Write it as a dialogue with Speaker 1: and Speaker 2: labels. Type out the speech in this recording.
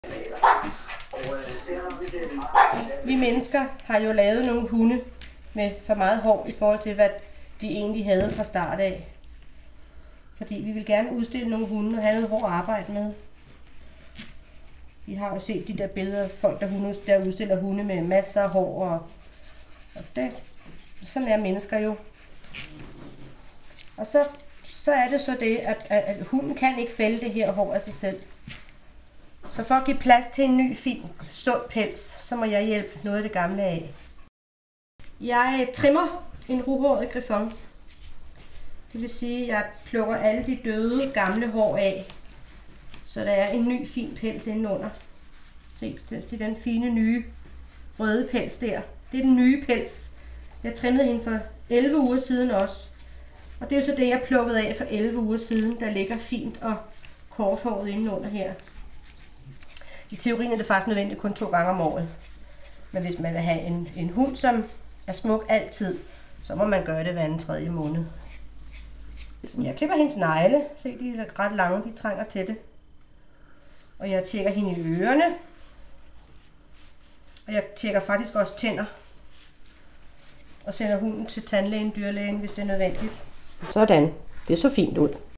Speaker 1: Vi mennesker har jo lavet nogle hunde med for meget hår i forhold til, hvad de egentlig havde fra start af. Fordi vi vil gerne udstille nogle hunde og have noget hår at arbejde med. Vi har jo set de der billeder af folk, der udstiller hunde med masser af hår. Og det, sådan er mennesker jo. Og så er det så det, at hunden kan ikke fælde det her hår af sig selv. Så for at give plads til en ny, fin, sund pels, så må jeg hjælpe noget af det gamle af. Jeg trimmer en ruhåret griffon. Det vil sige, at jeg plukker alle de døde, gamle hår af, så der er en ny, fin pels indenunder. Se, den fine, nye, røde pels der. Det er den nye pels. Jeg trimmede hende for 11 uger siden også. Og det er jo så det, jeg plukkede af for 11 uger siden, der ligger fint og korthåret indenunder her. I teorien er det faktisk nødvendigt kun 2 gange om året. Men hvis man vil have en hund, som er smuk altid, så må man gøre det hver anden 3. måned. Jeg klipper hendes negle. Se, de er ret lange, de trænger til det. Og jeg tjekker hende i ørerne. Og jeg tjekker faktisk også tænder. Og sender hunden til tandlægen, dyrlægen, hvis det er nødvendigt. Sådan. Det så fint ud.